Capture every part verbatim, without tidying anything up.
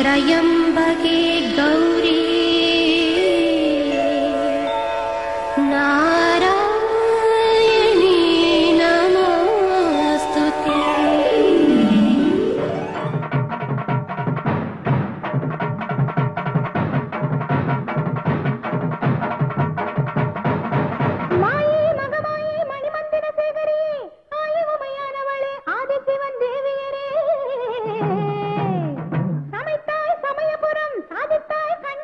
त्र्यम्बके गौरी नारायणी नमोस्तुते। மாயே மகமாயே மணிமந்திர சேகரியே ஆயுமையானவளே ஆதிசிவன் தேவியரே சமைத்தாய் சமயபுரம் சாதித்தாய் கண்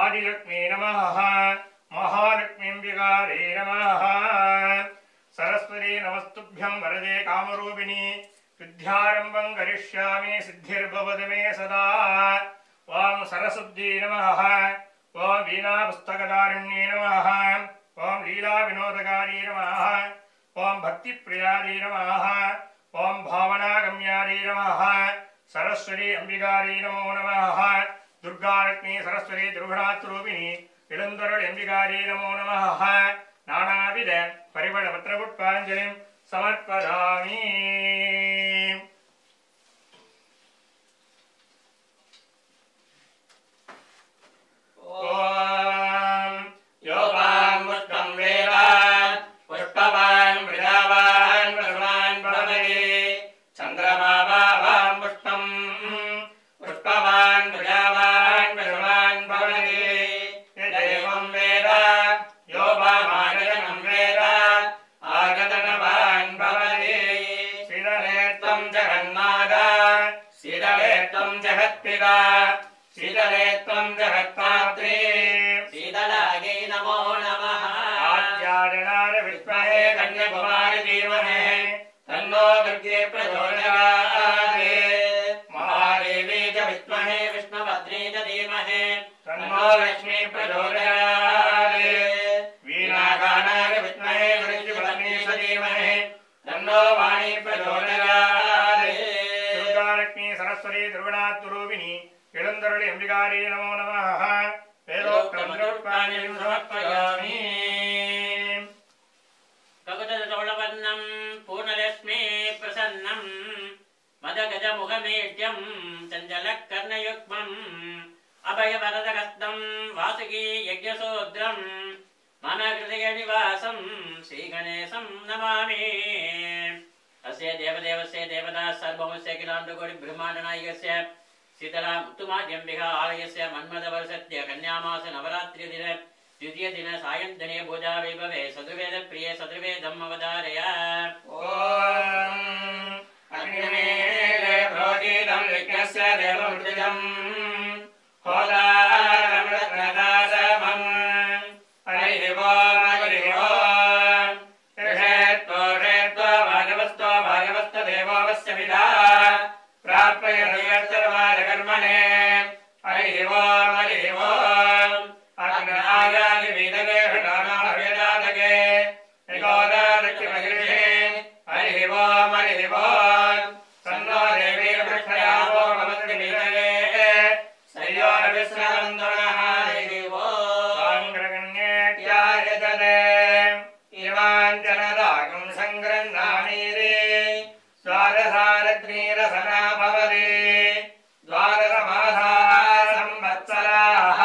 आदिलक्ष्मी नमः महालक्ष्मीम्बिकायै नमः सरस्वती नमस्तुभ्यं वरदे कामरूपिणी विद्यारम्भं करिष्यामि सिद्धिर्भवतु मे सदा ओं सरस्वती नमः ओं वीणापुस्तकधारिण्ये नमः ओं लीलाविनोदकार्यै नमः ओं भक्तिप्रियायै नमः ओं भावनागम्यायै नमः सरस्वती अंबिकायै नमो नमः दुर्गालक्ष्मी सरस्वती दुर्गुणात्रूपिणी इळन्दरुळ अंबिकायै नमो नमः नानाविध परिमलपत्रपुष्पाञ्जलिं समर्पयामि ओम योपां पुष्पं वेद पुष्पवान् वृषावान् वसुवान् भवति चन्द्रमा वावां पुष्पं पुष्पवान् वृषावान् वसुवान् भवति यदेवं वेद योपामागतनं वेद आगतनवान् भवति शीतले त्वं जगन्नाथ शीतले त्वं जगत्पिता शीतले त्वं जगत्पात्री शीतलायै नमो नमः आद्यायनाय विद्महे कन्याकुमारी धीमहि तन्नो दुर्गे प्रचोदयात् महादेवी च विद्महे विष्णुभद्रे च धीमहि तन्नो लक्ष्मी प्रचोदयात् वीणागानाय विद्महे वृषभवती च धीमहि तन्नो वाणी प्रचोदयात् दुर्गालक्ष्मी सरस्वती दुर्गुणात्रूपिणी इळन्दरुळ अंबिकायै नमो नमः वेदोक्तमन्त्रोक्ताञ्जलिं समर्पयामि ककुतचौलवर्णं पूर्णलक्ष्मी प्रसन्नं मदगजमुखमेट्यं चञ्चलकर्णयुग्मम् अभयवरदहस्तं वासुकी यज्ञसूत्रं मम हृदयनिवासं श्रीगणेशं नमामि अस्य देवदेवस्य देवदाः सर्वमस्य किलाण्डकोटिब्रह्माण्डनायकस्य शीतला मुक्तुमाद्यम्बिका आलयस्य मन्मथवर्षस्य कन्यामास नवरात्रि दिन द्वितीय दिन सायन्तने पूजा वैभवे सदुर्वेद प्रिय सदुर्वेदम् अवधारय ओम अग्निमेले प्रोदितं यज्ञस्य देवमृतजम् होदारं रत्नदासमम् हरिः ओम हरिः ओम ऋषेत्वो ऋषेत्वो भागवस्तो भागवस्तो देवोऽवस्य पिता प्राप्यते कर्मणे हरिः ओम हरिः ओम अग्नायादि वेदगे हटानाभ्यदातगे एकोदादक्षिमगिरिषे हरिः ओम हरिः ओम तन्नो देवी प्रक्षयावो भवन्ति वेदगे सयोरविश्रावन्दनः हरिः ओम सङ्ग्रगण्येत्यायतते इवाञ्जनदागं सङ्गृह्णामीरे द्वादशारत्नीरसना भवति द्वादशमासाः संवत्सराः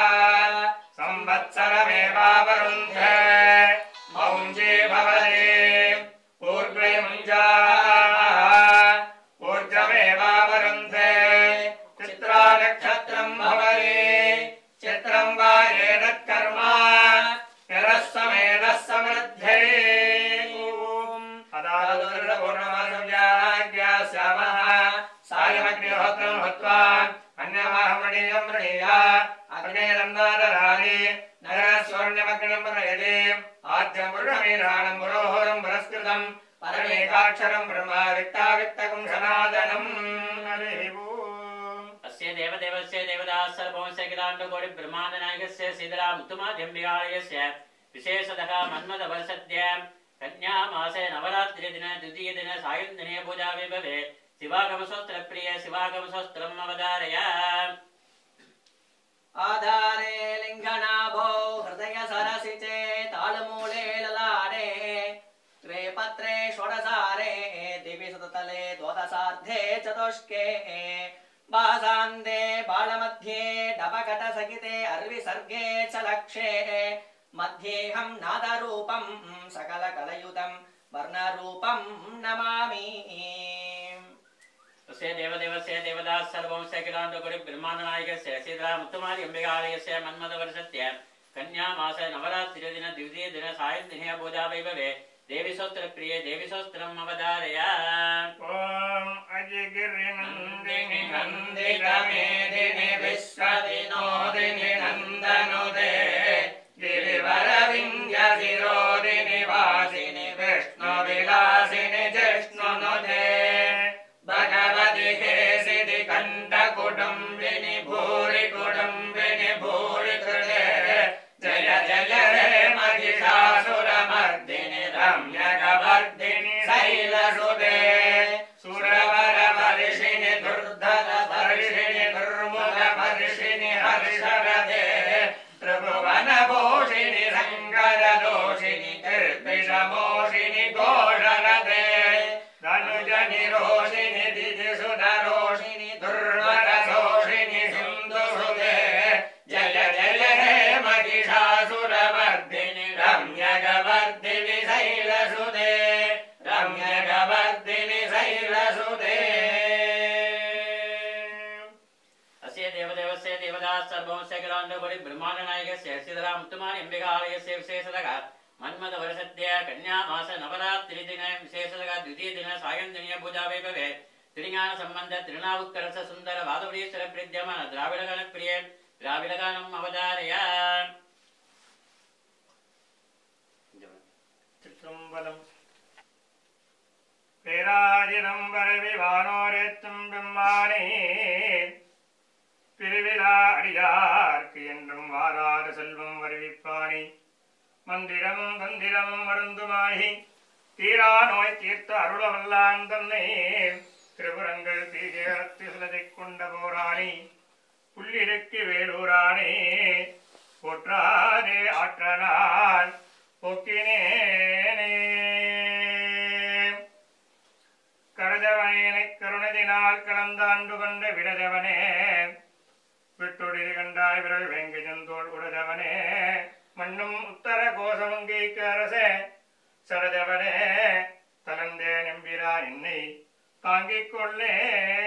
संवत्सरमेवावरुन्धे मौञ्जी भवति पूर्वे मुञ्जाः ऊर्जमेवावरुन्धे चित्रा नक्षत्रं भवति चित्रं वा एतत्कर्म यरः समेधः समृद्धे अदादुर्पूर्णमासव्याज्ञास्यामः सायमग्निहोत्रं हत्वा अन्यमाहमणीयं वृणीया अग्नेरन्नादधारि नरस्वर्ण्यमग्निं प्रयते आद्यं पुरुषमीराणं पुरोहोरं पुरस्कृतं परमेकाक्षरं ब्रह्मा वित्तावित्तकं सनातनम् हरिः ओम् अस्य देवदेवस्य देवदाः सर्वमस्य किलाण्डकोटिब्रह्माण्डनायकस्य शीतला मुक्तुमाद्यम्बिकालयस्य विशेषतः मन्मथवर्षस्य कन्यामासे नवरात्रि दिन द्वितीय दिन सायन्तने पूजा वैभवे शिवागमसूत्र प्रिय शिवागमसूत्रम् अवधारय आधारे लिंगनाभो हृदय सरसिचे तालमूले ललाटे त्वे पत्रे षोडशारे दिवि सुततले द्वादशार्धे चतुष्के बासान्ते बालमध्ये डबकटसहिते अर्विसर्गे च लक्षे मध्येऽहं नादरूपं सकलकलयुतं वर्णरूपं नमामि तस्य देवदेवस्य देवदाः सर्वंस्य किलाण्डकोटिब्रह्माण्डनायकस्य शीतला मुक्तुमाद्यम्बिकालयस्य मन्मथवर्षस्य कन्यामासे नवरात्रि दिन द्वितीय दिन सायन्तने पूजा वैभवे देवी सोस्त्र प्रिय देवी सोस्त्रम अवधारय ॐ अजगिरिनन्दिनि नन्दितमेदिनि विश्वविनोदिनि नन्दनुदे गिरिवरविन्द्यशिरोदिनि वासिनि विष्णुविलासिनि जिष्णुनुदे भगवति केसिनि कण्ठकुटुम्बिनि भूरि कुटुम्बिनि भूरि कृते जय जय हे महिषासुरमर्दिनि रम्यकवर्दिनि शैलसुते सुरवरवर्षिणि दुर्धरवर्षिणि दुर्मुखवर्षिणि हर्षरदे त्रिभुवनभूषिणि शङ्करदोषिणि निर्विषमोषिणि घोषरदे धनुजनिरोषिणि दिदिसुधरोषिणि दुर्वरसोषिणि सिन्धुसुते जय जय हे महिषासुरमर्दिनि रम्यकवर्दिनि शैलसुते रम्यकवर्दिनि शैलसुते अस्य देवदेवस्य देवदास सर्वस्य ग्राण्डगुडि ब्रह्माण्डनायकस्य सिद्धरामतुमारि अंबिकालयस्य विशेषतः मन्मथ वर्षस्य कन्या मास नवरात्रि दिन विशेषतः द्वितीय दिन सायंजन्य पूजा वैभवे त्रिज्ञान संबंध त्रिनावुत्कर्ष सुंदर वादवडीश्वर प्रद्यमान द्राविड गण प्रिय द्राविड गानम् अवधारय திருச்சம்பலம் பேராதிரம்பர விவானோரேத்தும் பெம்மானே திருவிழா அடியார்க்கு என்றும் வாராத செல்வம் வருவிப்பானே மந்திரமும் தந்திரமும் மருந்துமாகி தீரா நோய் தீர்த்த அருளவல்லான் தன்னை திரிபுரங்கள் தீஜத்து சிலதைக் கொண்ட போரானே புள்ளிருக்கு வேலூரானே போற்றாதே ஆற்றனான் போக்கினேனே கடதவனேனை கருணதினால் கலந்தாண்டு கொண்ட விடதவனே விட்டொடிது கண்டாய் விரல் வேங்கஜந்தோள் உடதவனே மண்ணும் உத்தர கோசமங்கைக்கு அரசே சரதவனே தலந்தே நம்பிரா என்னை தாங்கிக் கொள்ளே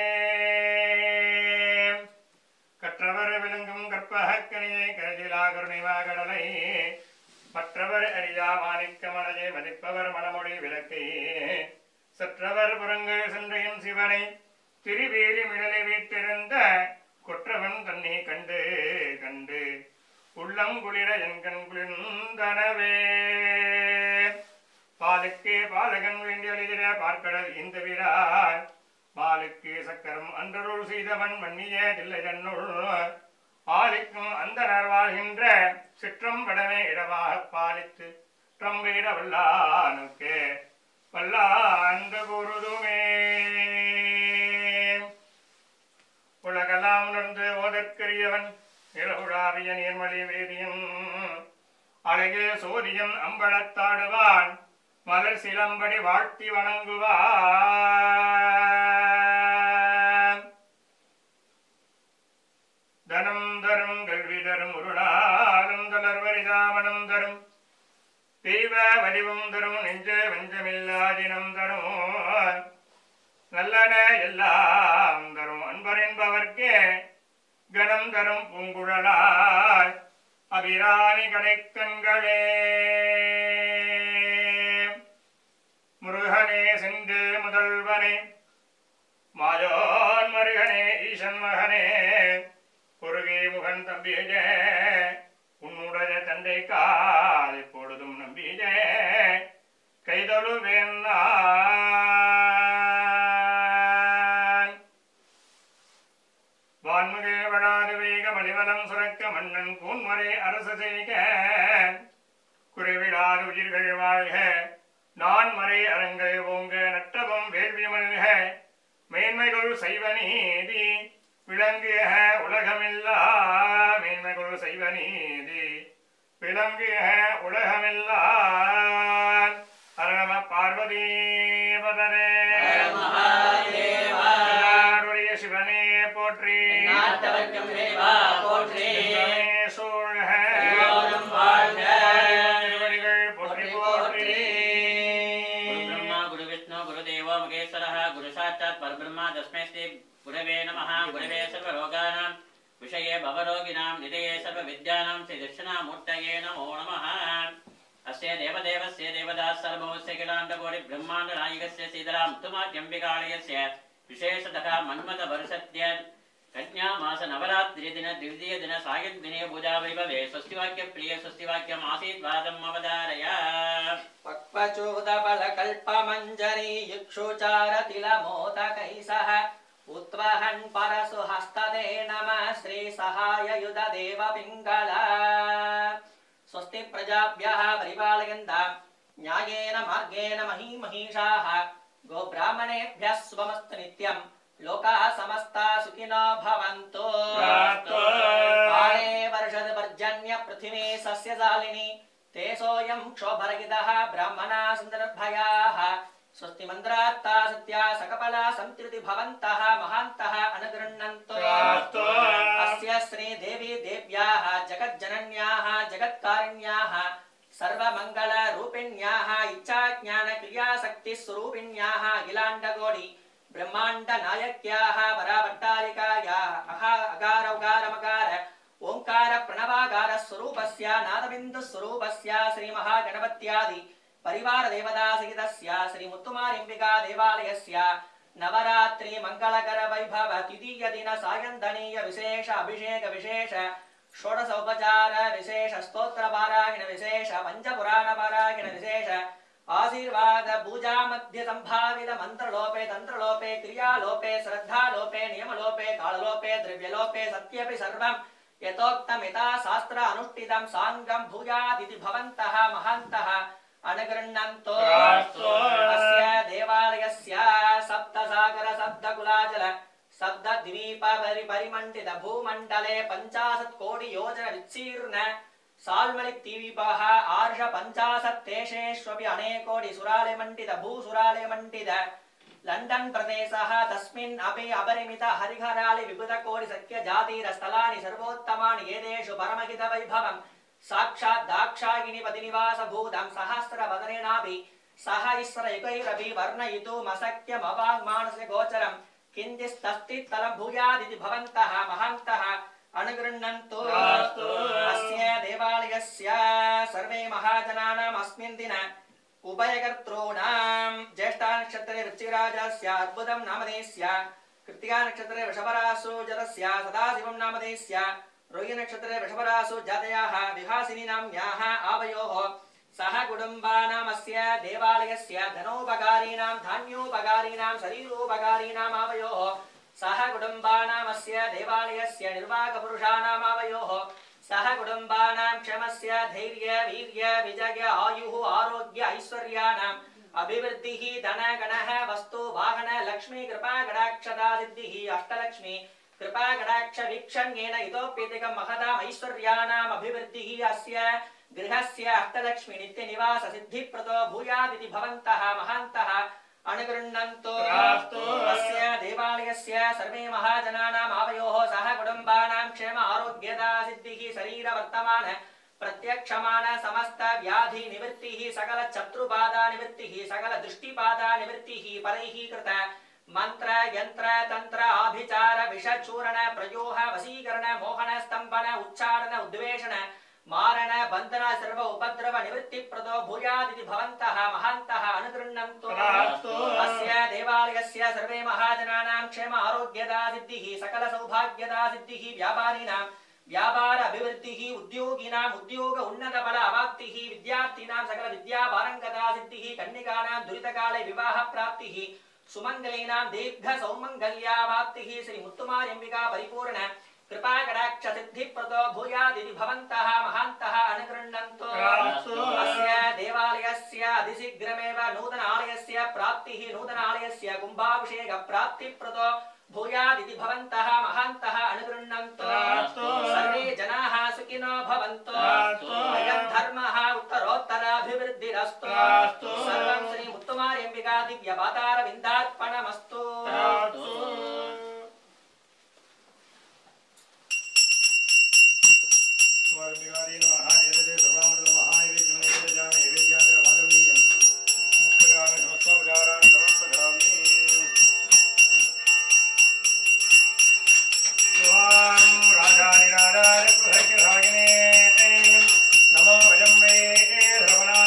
கற்றவர் விளங்கும் கற்பகக்கனியை கருதிலா கருணிமா கடலை மற்றவர் அறியா மாணிக்க மனதை மதிப்பவர் மனமொழி விளக்கை சற்றவர் புறங்கள் சென்றையும் சிவனை திருவேலி மிடலை வீட்டிருந்த கொற்றவன் தன்னை கண்டு கண்டு உள்ளம் குளிர என் கண் குளிர்ந்தனவே பாலுக்கு பாலகன் வேண்டி அழிகிற பார்க்கடல் இந்த வீரான் பாலுக்கு சக்கரம் அன்றருள் செய்தவன் மன்னிய தில்லை தன்னுள் ஆலிக்கும் அந்த வாழ்கின்ற சிற்றம்படமே இடமாக பாலித்து ட்ரம்பிட வல்லானுக்கு வல்லாண்டு குருதுமே உலகெல்லாம் உணர்ந்து ஓதற்கரியவன் நிலவுடாவிய நீர்மொழி வேதியம் அழகிய சோதியம் அம்பலத்தாடுவான் மலர் சிலம்படி வாழ்த்தி வணங்குவான் தனம் தரும் கல்வி தரும் உருளாலும் தளர்வரிதாமனம் தரும் தெய்வ வடிவம் தரும் நெஞ்ச வஞ்சமில்லாதினம் தரும் நல்லன எல்லாம் தரும் அன்பர் என்பவர்க்கே கணம் தரும் பூங்குழலாய் அபிராமி கடைக்கண்களே முருகனே செந்து முதல்வனே மாயோன் மருகனே ஈசன் மகனே குருகே முகன் தம்பியஜ உன்னுடைய தந்தை கால் எப்பொழுதும் நம்பியஜ கைதொழுவேன் நான் வான்முகே வளாது வேக மலிவலம் சுரக்க மன்னன் கூன்மறை அரசு செய்க குறைவிலாது உயிர்கள் வாழ்க நான் மறை அரங்கள் ஓங்க நட்டபம் வேள்வி மல்க மேன்மைகள் செய்வ நீதி விளங்குக உலகமில்லா மேன்மைகள் செய்வ நீதி விளங்குக உலகமில்லான் அரணம பார்வதி பதரே நாடுடைய சிவனே போற்றி போற்றி சூழ்க வாழ்க திருவடிகள் போற்றி போற்றி ब्रह्मा गुरु विष्णु गुरुदेवो महेश्वरः गुरु साक्षात् परब्रह्म तस्मै श्री गुरवे नमः गुरवे सर्वलोकानां विषये भवरोगिणां निधये सर्वविद्यानां श्री दक्षिणामूर्तये नमो नमः अस्य देवदेवस्य देवदास सर्वस्य किलाण्डकोटि ब्रह्माण्ड नायकस्य सीतराम तुमात्यम्बिकालयस्य विशेषतः मन्मथ वर्षस्य कन्या मास नवरात्रि दिन द्वितीय दिन सायं दिने पूजा वैभवे स्वस्तिवाक्य प्रिय स्वस्तिवाक्यम् आसीत् वादम् अवधारय पक्वचूत बल कल्प मंजरी युक्षुचार तिल मोदकै सह उत्वहन् परसु हस्तदे नमः श्री सहाय युध देव पिंगला स्वस्ति प्रजाभ्यः परिपालयन्तां न्यायेन मार्गेण मही महिषाः गोब्राह्मणेभ्यः शुभमस्तु नित्यम् लोकाः समस्ताः सुखिनो भवन्तु काले वर्षद पर्जन्य पृथिवी सस्यशालिनी ते सोऽयं क्षोभरहितः ब्राह्मणा सन्दर्भयाः स्वस्ति मन्त्रार्था सत्या सकपला संतृति भवन्तः महान्तः अनुगृह्णन्तु अस्य श्री देवी देव्याः जगज्जनन्याः जगत्कारिण्याः सर्वमङ्गल रूपिण्याः इच्छाज्ञान क्रियाशक्ति स्वरूपिण्याः अखिलाण्डकोटि ब्रह्माण्ड नायक्याः पराभट्टारिकायाः अहा अकार उकार मकार ओंकार प्रणवाकार स्वरूपस्य नादबिन्दु स्वरूपस्य श्री महागणपत्यादि परिवार देवता सहितस्य श्री मुत्तुमारिम्बिका देवालयस्य नवरात्रि मंगलकर वैभव द्वितीय दिन सायंधनीय विशेष अभिषेक विशेष षोडश उपचार विशेष स्तोत्र पारायण विशेष पंचपुराण पारायण विशेष आशीर्वाद पूजा मध्य संभावित मंत्रलोपे तंत्रलोपे क्रियालोपे श्रद्धालोपे नियमलोपे काललोपे द्रव्यलोपे सत्यपि सर्वं यथोक्तम् यथा शास्त्र अनुष्ठितं सांगं भूयादिति भवन्तः महान्तः अनुगृह्णन्तु अस्य देवालयस्य सप्तसागर सप्तकुलाचल सप्तद्वीप परिमण्डित भूमण्डले पञ्चाशत् कोटि योजन विस्तीर्ण साल्मलिद्वीपः आर्ष पञ्चाशत् देशेष्वपि अनेकोटि सुरालिमण्डित भूसुरालिमण्डित लंडन प्रदेशः तस्मिन् अपि अपरिमित हरिहरालि विपुलकोटि सख्य जातीर स्थलानि सर्वोत्तमानि एतेषु परमहित वैभवम् साक्षात् दाक्षायिनी पतिनिवास भूतं सहस्रवदनेनापि सह ईश्वरैकैरपि वर्णयितुमशक्यम् अवाङ्मानस्य गोचरम् किञ्चिस्तस्तित्तलं भूयादिति भवन्तः महान्तः अनुगृह्णन्तु अस्य देवालयस्य सर्वे महाजनानाम् अस्मिन् दिने उभयकर्तॄणां ज्येष्ठा नक्षत्रे वृश्चिकराजस्य अद्भुतं नामधेयस्य कृत्तिका नक्षत्रे वृषभरासु जातस्य सदाशिवं नामधेयस्य रोहिणी नक्षत्रे वृषभरासु जातयाः विहासिनी नाम्न्याः आवयोः सह कुटुम्बानाम् अस्य देवालयस्य धनोपकारीणां धान्योपकारीणां शरीरोपकारीणाम् आवयोः सह कुटुम्बानाम् अस्य देवालयस्य निर्वाहकपुरुषाणाम् आवयोः सह कुटुम्बानां क्षमस्य धैर्य वीर्य विजय आयुः आरोग्य ऐश्वर्याणाम् अभिवृद्धिः धन गणः वस्तु वाहन लक्ष्मी कृपा कटाक्षदा सिद्धिः अष्टलक्ष्मी कृपा कटाक्ष वीक्षण्येन इतोप्यधिकं महदाम् ऐश्वर्याणाम् अभिवृद्धिः अस्य गृहस्य अष्टलक्ष्मी नित्य निवास सिद्धिप्रदो भूयादिति भवन्तः महान्तः अनुगृह्णन्तु अस्य देवालयस्य सर्वे महाजनानाम् आवयोः सह कुटुम्बानां क्षेम आरोग्यदा सिद्धिः शरीर वर्तमान प्रत्यक्षमान समस्त व्याधि निवृत्तिः सकल शत्रुबाधा निवृत्तिः सकल दृष्टिबाधा निवृत्तिः परैः कृत मंत्र यंत्र तंत्र आभिचार विषचूरण प्रयोह वशीकरण मोहन स्तंभन उच्चारण उद्वेषण मारण बंधन सर्व उपद्रव निवृत्ति प्रदो भूयादिति भवन्तः महान्तः अनुगृह्णन्तु अस्य देवालयस्य सर्वे महाजनानां क्षेम आरोग्यदा सिद्धिः सकल सौभाग्यदा सिद्धिः व्यापारिणां व्यापार अभिवृद्धिः उद्योगिनां उद्योग उन्नत बल अवाप्तिः विद्यार्थिनां सकल विद्या पारंगता सिद्धिः कन्यकानां दुरितकाले विवाह प्राप्तिः सुमंगलीनां दीर्घ सौमंगल्यावाप्तिः श्री मुत्तुमार्यम्बिका परिपूर्ण कृपा कटाक्ष सिद्धिप्रदो भूयादिति भवन्तः महान्तः अनुगृह्णन्तु अस्य देवालयस्य अतिशीघ्रमेव नूतन आलयस्य प्राप्तिः नूतन आलयस्य कुम्भाभिषेक प्राप्तिप्रदो भूयादिति भवन्तः महान्तः अनुगृह्णन्तु सर्वे जनाः सुखिनो भवन्तु अयं धर्मः उत्तरोत्तराभिवृद्धिरस्तु सर्वं श्री मुत्तुमार्यम्बिका दिव्यपातार विन्दार्पणमस्तु नमो वयं वे श्रवणा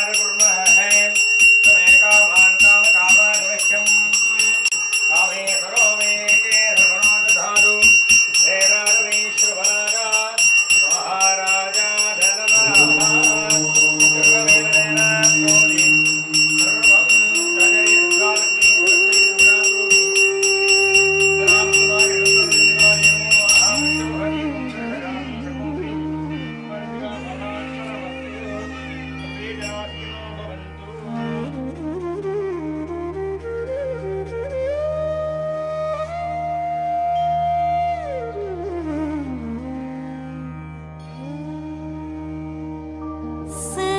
स